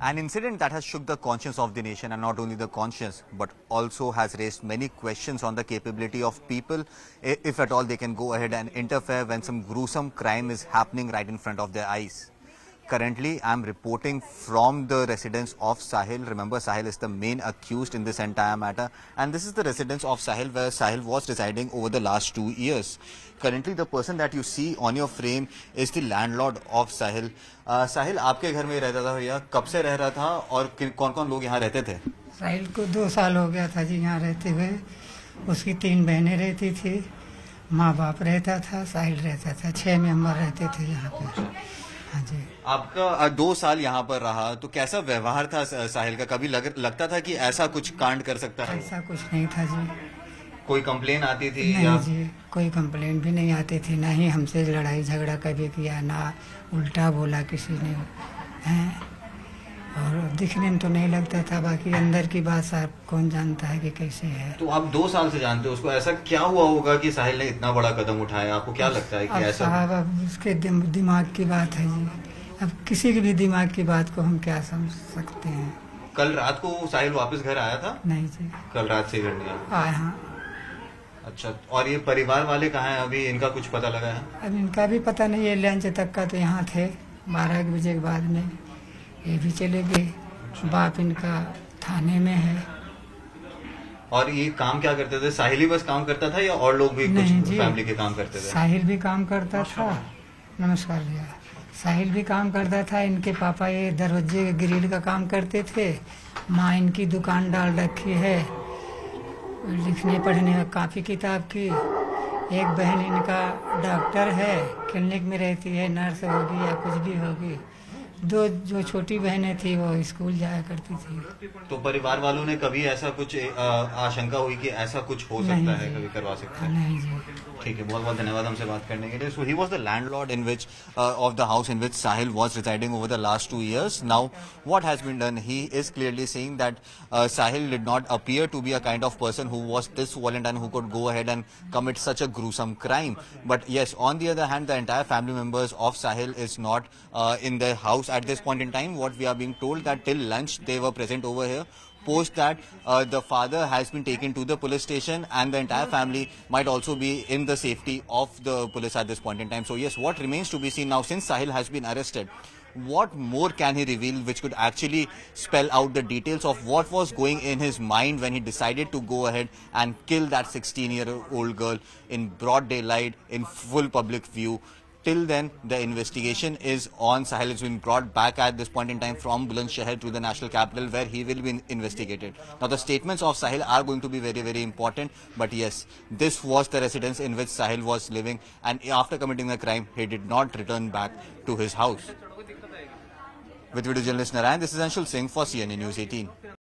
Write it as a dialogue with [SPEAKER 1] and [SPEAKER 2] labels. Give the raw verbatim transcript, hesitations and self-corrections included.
[SPEAKER 1] An incident that has shook the conscience of the nation, and not only the conscience but also has raised many questions on the capability of people, if at all they can go ahead and interfere when some gruesome crime is happening right in front of their eyes. Currently, I am reporting from the residence of Sahil. Remember, Sahil is the main accused in this entire matter, and this is the residence of Sahil where Sahil was residing over the last two years. Currently, the person that you see on your frame is the landlord of Sahil. Uh, Sahil, आपके घर में रहता था भैया? कब से रह रहा था और कौन-कौन लोग यहाँ रहते थे?
[SPEAKER 2] साहिल को दो साल हो गया था जी यहाँ रहते हुए। उसकी तीन बहनें रहती थी, माँ बाप रहता था, साहिल रहता था। छह मेंबर रहते थे यहाँ पे। हाँ जी।
[SPEAKER 1] आपका दो साल यहाँ पर रहा तो कैसा व्यवहार था साहिल का? कभी लग, लगता था कि ऐसा कुछ कांड कर सकता है?
[SPEAKER 2] ऐसा कुछ नहीं था जी।
[SPEAKER 1] कोई कंप्लेन आती थी?
[SPEAKER 2] नहीं
[SPEAKER 1] या?
[SPEAKER 2] जी, कोई कंप्लेन भी नहीं आती थी। ना ही हमसे लड़ाई झगड़ा कभी किया, ना उल्टा बोला किसी ने हैं। और दिखने में तो नहीं लगता था, बाकी अंदर की बात साहब कौन जानता है कि कैसे है।
[SPEAKER 1] तो आप दो साल से जानते हो उसको, ऐसा क्या हुआ होगा कि साहिल ने इतना बड़ा कदम उठाया? आपको क्या लगता है कि ऐसा?
[SPEAKER 2] साहब अब उसके दिमाग की बात है जी। अब किसी के भी दिमाग की बात को हम क्या समझ सकते हैं।
[SPEAKER 1] कल रात को साहिल वापस घर आया था?
[SPEAKER 2] नहीं जी,
[SPEAKER 1] कल रात से घर नहीं आया।
[SPEAKER 2] आया हाँ।
[SPEAKER 1] अच्छा, और ये परिवार वाले कहाँ हैं अभी? इनका कुछ पता लगा है?
[SPEAKER 2] अब इनका भी पता नहीं है। लंच तक का तो यहाँ थे, बारह एक बजे के बाद में ये भी चले गए। बाप इनका थाने में है।
[SPEAKER 1] और ये काम क्या करते थे? साहिल ही बस काम करता था या और लोग भी कुछ फैमिली के काम करते थे?
[SPEAKER 2] साहिल भी काम करता था। नमस्कार भैया। साहिल भी काम करता था। इनके पापा ये दरवाजे ग्रिल का काम करते थे। माँ इनकी दुकान डाल रखी है लिखने पढ़ने का काफ़ी किताब की। एक बहन इनका डॉक्टर है, क्लिनिक में रहती है, नर्स होगी या कुछ भी होगी। दो जो छोटी बहनें थी वो स्कूल जाया करती थी।
[SPEAKER 1] तो परिवार वालों ने कभी ऐसा कुछ आशंका हुई कि ऐसा कुछ हो सकता है, कभी करवा सकते हैं?
[SPEAKER 2] नहीं जी।
[SPEAKER 1] ठीक है, बहुत बहुत धन्यवाद हमसे बात करने के लिए। So he was the landlord in which of the house in which Sahil was residing over the last two years. Now what has been done, he is clearly saying that uh, Sahil did not appear to be a kind of person who was this violent and who could go ahead and commit such a gruesome crime. But yes, on the other hand, the entire family members of Sahil is not uh, in their house at this point in time. What we are being told that till lunch they were present over here. Post that uh, the father has been taken to the police station and the entire family might also be in the safety of the police at this point in time. So yes, what remains to be seen now, since Sahil has been arrested, what more can he reveal which could actually spell out the details of what was going in his mind when he decided to go ahead and kill that sixteen year old girl in broad daylight in full public view. Till then, the investigation is on. Sahil has been brought back at this point in time from Bulandshahr to the national capital where he will be investigated. Now, the statements of Sahil are going to be very, very important. But yes, this was the residence in which Sahil was living, and after committing the crime, he did not return back to his house. With video journalist Narayan, this is Anshul Singh for C N A News eighteen.